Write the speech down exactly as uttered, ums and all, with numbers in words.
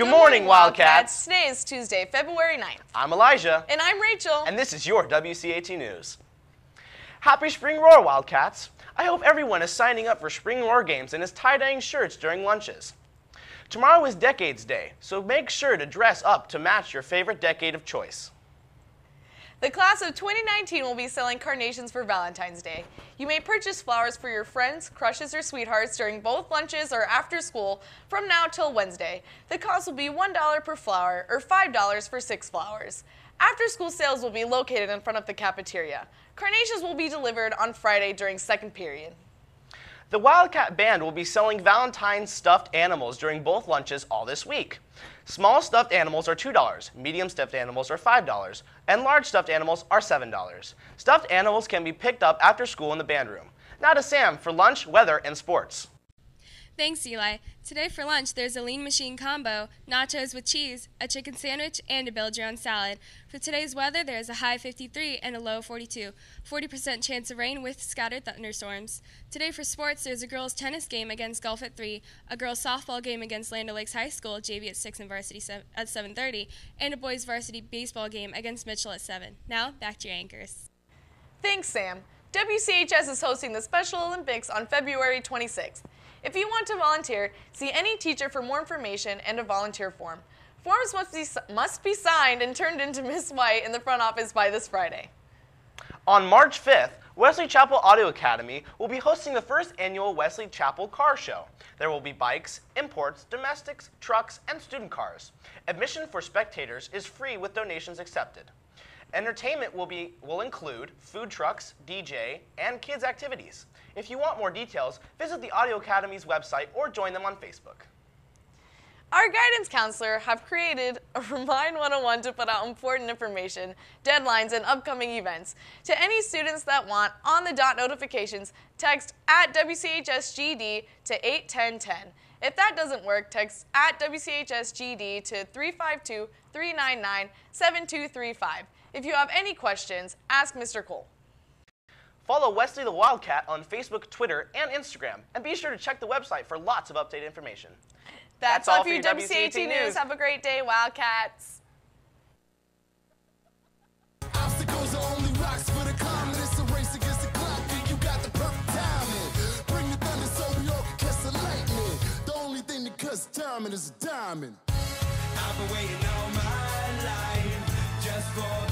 Good morning, Wildcats. Today is Tuesday, February ninth. I'm Elijah. And I'm Rachel. And this is your W C A T News. Happy Spring Roar, Wildcats. I hope everyone is signing up for Spring Roar games and is tie-dyeing shirts during lunches. Tomorrow is Decades Day, so make sure to dress up to match your favorite decade of choice. The class of twenty nineteen will be selling carnations for Valentine's Day. You may purchase flowers for your friends, crushes, or sweethearts during both lunches or after school from now till Wednesday. The cost will be one dollar per flower or five dollars for six flowers. After-school sales will be located in front of the cafeteria. Carnations will be delivered on Friday during second period. The Wildcat Band will be selling Valentine's stuffed animals during both lunches all this week. Small stuffed animals are two dollars, medium stuffed animals are five dollars, and large stuffed animals are seven dollars. Stuffed animals can be picked up after school in the band room. Now to Sam for lunch, weather, and sports. Thanks, Eli. Today for lunch, there's a Lean Machine combo, nachos with cheese, a chicken sandwich, and a build-your-own salad. For today's weather, there's a high fifty-three and a low forty-two. forty percent chance of rain with scattered thunderstorms. Today for sports, there's a girls' tennis game against Gulf at three, a girls' softball game against Land O'Lakes High School, J V at six and varsity at seven thirty, and a boys' varsity baseball game against Mitchell at seven. Now, back to your anchors. Thanks, Sam. W C H S is hosting the Special Olympics on February twenty-sixth. If you want to volunteer, see any teacher for more information and a volunteer form. Forms must be, must be signed and turned into Miss White in the front office by this Friday. On March fifth, Wesley Chapel Auto Academy will be hosting the first annual Wesley Chapel Car Show. There will be bikes, imports, domestics, trucks, and student cars. Admission for spectators is free with donations accepted. Entertainment will, be, will include food trucks, D J, and kids' activities. If you want more details, visit the Audio Academy's website or join them on Facebook. Our guidance counselor have created a Remind one oh one to put out important information, deadlines, and upcoming events. To any students that want on-the-dot notifications, text at W C H S G D to eight ten ten. If that doesn't work, text at W C H S G D to three five two, three nine nine, seven two three five. If you have any questions, ask Mister Cole. Follow Wesley the Wildcat on Facebook, Twitter, and Instagram, and be sure to check the website for lots of updated information. That's, That's all for your W C A T News. Have a great day, Wildcats. Obstacles are only rocks for the calm. It's a race against the clock, and you got the perfect timing. Bring the thunder so we all can catch the lightning. The only thing that cuts timing is a diamond. I've been waiting all my life just for